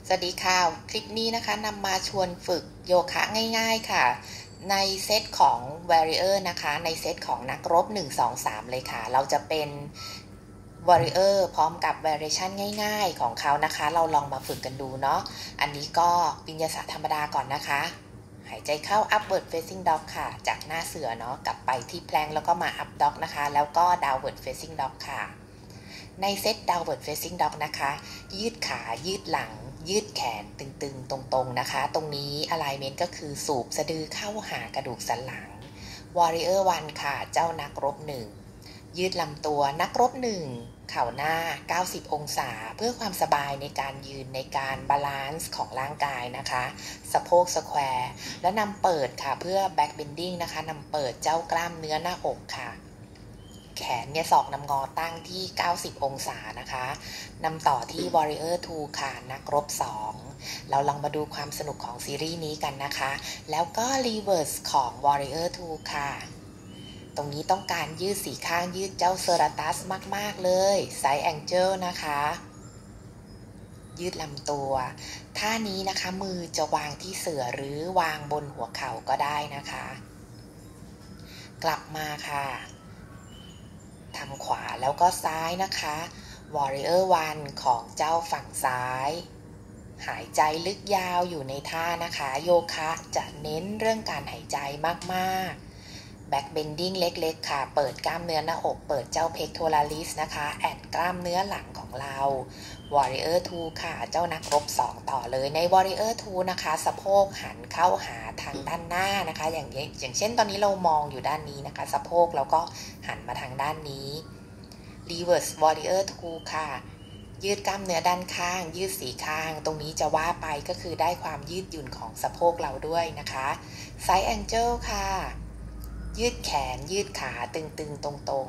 สวัสดีค่ะคลิปนี้นะคะนำมาชวนฝึกโยคะง่ายๆค่ะในเซตของ Warrior นะคะในเซตของนักรบ1 2 3เลยค่ะเราจะเป็น Warrior พร้อมกับ Variation ง่ายๆของเขานะคะเราลองมาฝึกกันดูเนาะอันนี้ก็วิญญาณธรรมดาก่อนนะคะหายใจเข้า upward facing dog ค่ะจากหน้าเสือเนาะกลับไปที่แพลงแล้วก็มา up dog นะคะแล้วก็ downward facing dog ค่ะในเซต downward facing dog นะคะยืดขายืดหลังยืดแขนตึงๆตรงๆนะคะตรงนี้ alignment ก็คือสูบสะดือเข้าหากระดูกสันหลัง warrior 1ค่ะเจ้านักรบ1ยืดลำตัวนักรบ1เข่าหน้า90องศาเพื่อความสบายในการยืนในการบาลานซ์ของร่างกายนะคะสะโพกสแควร์และนำเปิดค่ะเพื่อ back bending นะคะนำเปิดเจ้ากล้ามเนื้อหน้าอกค่ะแขนเนี่ยศอกนำงอตั้งที่90องศานะคะนำต่อที่ Warrior 2ค่ะนักรบ2เราลองมาดูความสนุกของซีรีส์นี้กันนะคะแล้วก็ Reverse ของ Warrior 2ค่ะตรงนี้ต้องการยืดสี่ข้างยืดเจ้าเซราตัสมากๆเลย Side Angle นะคะยืดลำตัวท่านี้นะคะมือจะวางที่เสื่อหรือวางบนหัวเข่าก็ได้นะคะกลับมาค่ะทำขวาแล้วก็ซ้ายนะคะ Warrior 1ของเจ้าฝั่งซ้ายหายใจลึกยาวอยู่ในท่านะคะโยคะจะเน้นเรื่องการหายใจมากๆ Back Bending เล็กๆค่ะเปิดกล้ามเนื้อหน้าอกเปิดเจ้า Pectoralis นะคะแอดกล้ามเนื้อหลังของเรา Warrior 2ค่ะเจ้านักรบ2ต่อเลยใน Warrior 2นะคะสะโพกหันเข้าหาทางด้านหน้านะคะอย่างเช่นตอนนี้เรามองอยู่ด้านนี้นะคะสะโพกแล้วก็หันมาทางด้านนี้ Reverse Warrior 2ค่ะยืดกล้ามเนื้อด้านข้างยืดสี่ข้างตรงนี้จะว่าไปก็คือได้ความยืดหยุ่นของสะโพกเราด้วยนะคะ Side Angle ค่ะยืดแขนยืดขาตึงๆตรง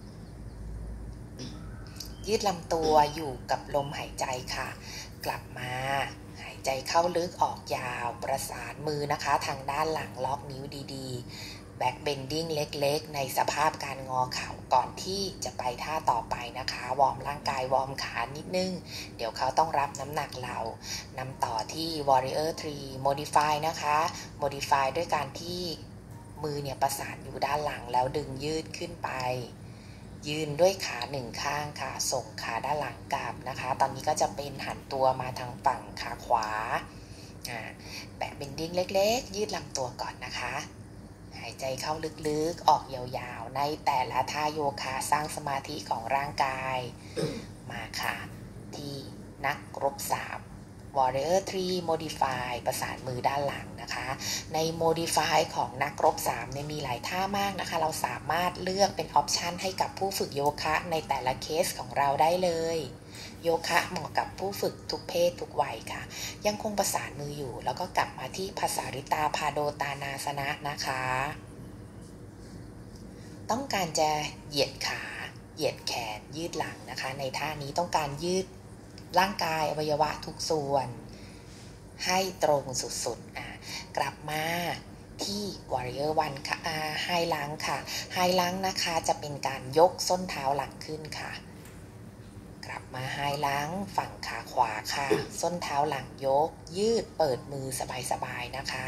ๆยืดลำตัวอยู่กับลมหายใจค่ะกลับมาหายใจเข้าลึกออกยาวประสานมือนะคะทางด้านหลังล็อกนิ้วดีๆ Back Bending เล็กๆในสภาพการงอเข่าก่อนที่จะไปท่าต่อไปนะคะวอร์มร่างกายวอร์มขานิดนึงเดี๋ยวเขาต้องรับน้ำหนักเรานำต่อที่ Warrior 3 Modify นะคะ Modify ด้วยการที่มือเนี่ยประสานอยู่ด้านหลังแล้วดึงยืดขึ้นไปยืนด้วยขาหนึ่งข้างค่ะส่งขาด้านหลังกลับนะคะตอนนี้ก็จะเป็นหันตัวมาทางฝั่งขาขวาแบะเบนดิ้งเล็กๆยืดลำตัวก่อนนะคะหายใจเข้าลึกๆออกยาวๆในแต่ละท่าโยคะสร้างสมาธิของร่างกายมาค่ะที่นักรบ3 Warrior 3 Modify ประสานมือด้านหลังนะคะใน Modify ของนักรบ3เนี่ยมีหลายท่ามากนะคะเราสามารถเลือกเป็นออปชันให้กับผู้ฝึกโยคะในแต่ละเคสของเราได้เลยโยคะเหมาะกับผู้ฝึกทุกเพศทุกวัยค่ะยังคงประสานมืออยู่แล้วก็กลับมาที่ภาษาริตาพาโดตานาสนะนะคะต้องการจะเหยียดขาเหยียดแขนยืดหลังนะคะในท่านี้ต้องการยืดร่างกายอวัยวะทุกส่วนให้ตรงสุดๆกลับมาที่ Warrior 1ค่ะไฮลังค่ะไฮลังนะคะจะเป็นการยกส้นเท้าหลังขึ้นค่ะกลับมาไฮลังฝั่งขาขวาค่ะส้นเท้าหลังยกยืดเปิดมือสบายๆนะคะ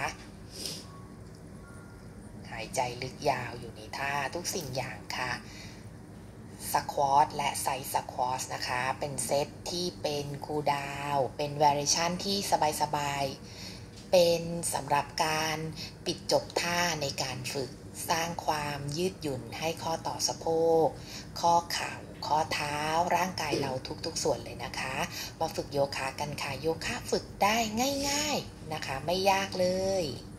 หายใจลึกยาวอยู่ในท่าทุกสิ่งอย่างค่ะสควอตและไซส์สควอตนะคะเป็นเซตที่เป็นคูลดาวน์เป็น variation ที่สบายๆเป็นสำหรับการปิดจบท่าในการฝึกสร้างความยืดหยุ่นให้ข้อต่อสะโพกข้อเข่าข้อเท้าร่างกายเราทุกๆส่วนเลยนะคะมาฝึกโยคะกันค่ะโยคะฝึกได้ง่ายๆนะคะไม่ยากเลย